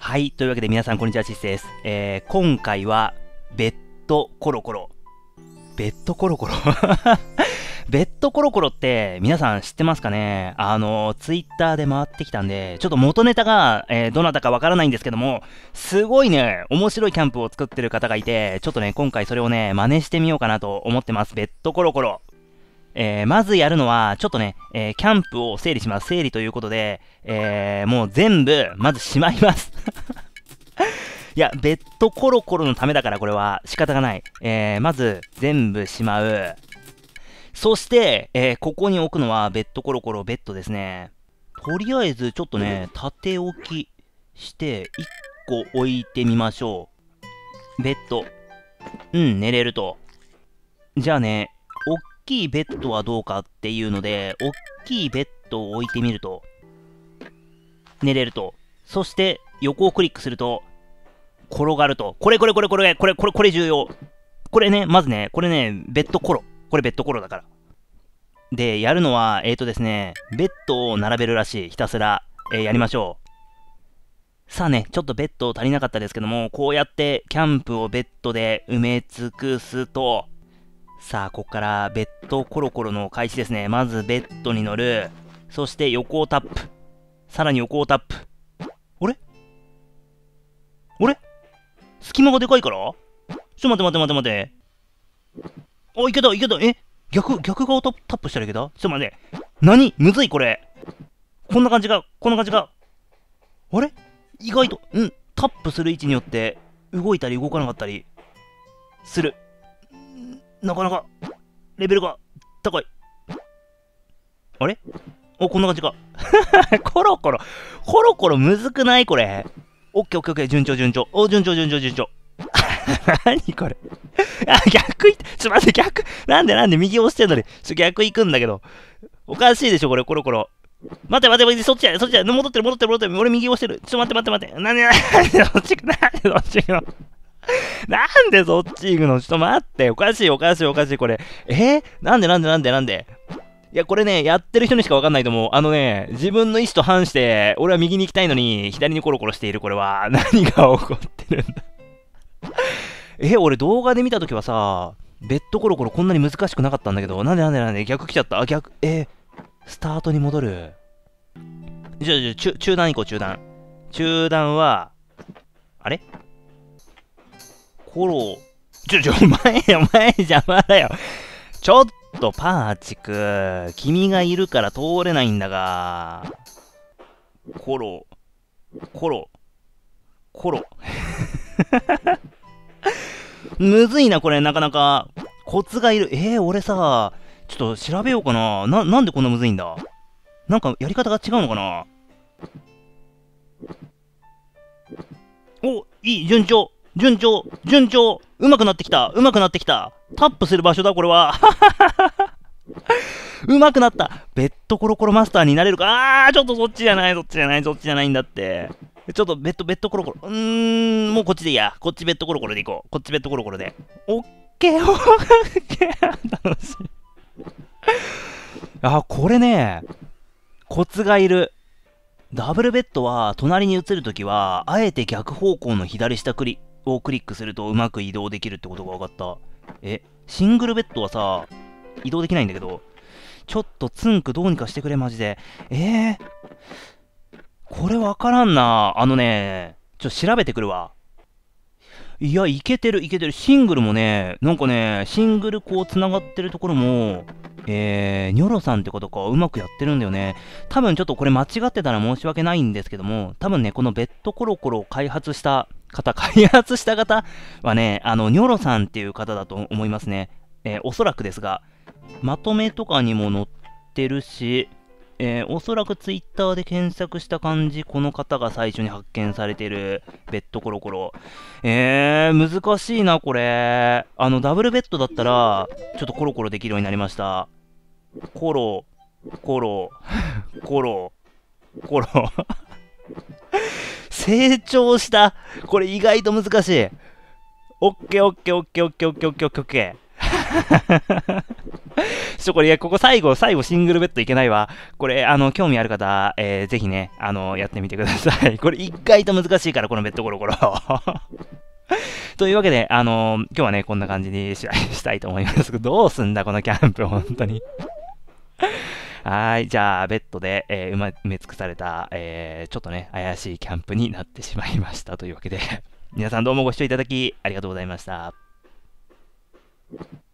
はい。というわけで皆さんこんにちは、シスです。今回は、ベッドコロコロ。ベッドコロコロベッドコロコロって皆さん知ってますかね？ツイッターで回ってきたんで、ちょっと元ネタが、どなたかわからないんですけども、すごいね、面白いキャンプを作ってる方がいて、ちょっとね、今回それをね、真似してみようかなと思ってます。ベッドコロコロ。まずやるのは、ちょっとね、キャンプを整理します。整理ということで、もう全部、まずしまいます。いや、ベッドコロコロのためだからこれは仕方がない。まず、全部しまう。そして、ここに置くのは、ベッドコロコロベッドですね。とりあえず、ちょっとね、縦置きして、1個置いてみましょう。ベッド。寝れると。じゃあね、大きいベッドはどうかっていうので、大きいベッドを置いてみると、寝れると。そして、横をクリックすると、転がると。これ重要。これね、まずね、これね、ベッドコロ。これベッドコロだから。で、やるのは、ですね、ベッドを並べるらしい。ひたすら、やりましょう。さあね、ちょっとベッド足りなかったですけども、こうやってキャンプをベッドで埋め尽くすと、さあ、ここからベッドコロコロの開始ですね。まずベッドに乗る。そして横をタップ。さらに横をタップ。あれ隙間がでかいから待て。あ、いけた。逆側をタップしたらいけた？待って。むずいこれ。こんな感じが。あれ意外と、タップする位置によって動いたり動かなかったりする。なかなかレベルが高い。あれこんな感じか。コロコロむずくないこれ。オッケー。順調。順調。何これ。逆いって、待って、逆。なんで右押してんのに。逆行くんだけど。おかしいでしょ、これ、コロコロ。待って、そっちや。戻ってる。俺右押してる。待って。なんでそっち行くのなんでそっち行くの？ちょっと待って。おかしい、これ。なんでいや、これね、やってる人にしかわかんないと思う。自分の意思と反して、俺は右に行きたいのに、左にコロコロしている、これは。何が起こってるんだ俺動画で見たときはさ、ベッドコロコロこんなに難しくなかったんだけど、なんで逆来ちゃった。スタートに戻る。じゃあ、中断行こう、中断。中断は、あれ前邪魔だよ。ちょっと、パーチク。君がいるから通れないんだが。コロ。むずいな、これ、なかなか。コツがいる。俺さ、ちょっと調べようかな。なんでこんなむずいんだ？なんか、やり方が違うのかな？いい、順調。うまくなってきた。タップする場所だ、これは。うまくなった。ベッドコロコロマスターになれるか。ちょっとそっちじゃないんだって。ちょっとベッドコロコロ。もうこっちでいいや。こっちベッドコロコロでいこう。こっちベッドコロコロで。オッケー。楽しい。これね、コツがいる。ダブルベッドは隣に移るときは、あえて逆方向の左下をクリックするとうまく移動できるってことが分かった。シングルベッドはさ、移動できないんだけど、ちょっとツンクどうにかしてくれ、マジで。これわからんな。調べてくるわ。いや、いけてる。シングルもね、シングルこう繋がってるところも、ニョロさんってことか、うまくやってるんだよね。多分ちょっとこれ間違ってたら申し訳ないんですけども、多分ね、このベッドコロコロを開発した方はね、ニョロさんっていう方だと思いますね。おそらくですが、まとめとかにも載ってるし、おそらくツイッターで検索した感じ、この方が最初に発見されてるベッドコロコロ。難しいな、これ。ダブルベッドだったら、ちょっとコロコロできるようになりました。コロ。成長した。これ意外と難しい。オッケー。 これ、ここ最後シングルベッドいけないわ。これ、興味ある方、ぜひね、やってみてください。これ意外と難しいから、このベッドコロコロ。というわけで、今日はね、こんな感じにしたいと思います。どうすんだ、このキャンプ、本当に。はい、じゃあ、ベッドで、埋め尽くされた、ちょっとね、怪しいキャンプになってしまいました。というわけで、皆さんどうもご視聴いただき、ありがとうございました。